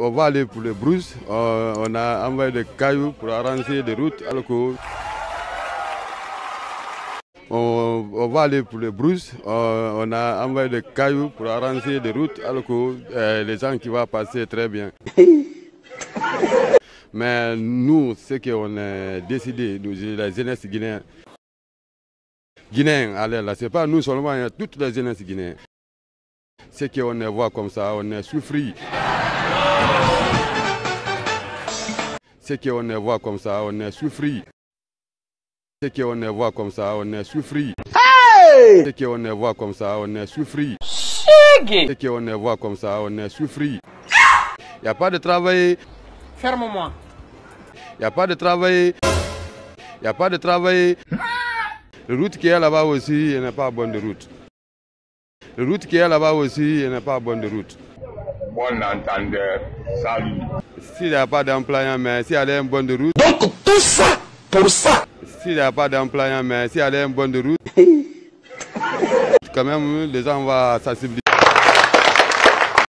On va aller pour les brousses. On a envoyé des cailloux pour arranger les routes. Alors que on va aller pour les brousses. On a envoyé des cailloux pour arranger les routes. Alors que les gens qui vont passer très bien. Mais nous, ce qu'on a décidé, la jeunesse guinéenne, allez là, c'est pas nous seulement, il y a toute la jeunesse guinéenne. Ce qu'on voit comme ça, on est souffri. Ce qu'on voit comme ça, on est souffri. Ce qu'on voit comme ça, on est souffri. Ce qu'on voit comme ça, on est souffri. Ce qu'on voit comme ça, on est souffri. Il n'y a pas de travail. Ferme-moi. Il n'y a pas de travail. Il n'y a pas de travail. La route qui est là-bas aussi, elle n'est pas bonne de route. La route qui est là-bas aussi, elle n'est pas bonne de route. Bon entendeur, salut. S'il n'y a pas d'employant, mais si elle est une bonne de route. Donc tout ça, pour ça. S'il n'y a pas d'employant, mais si elle est une bonne de route. Quand même, les gens vont sensibiliser.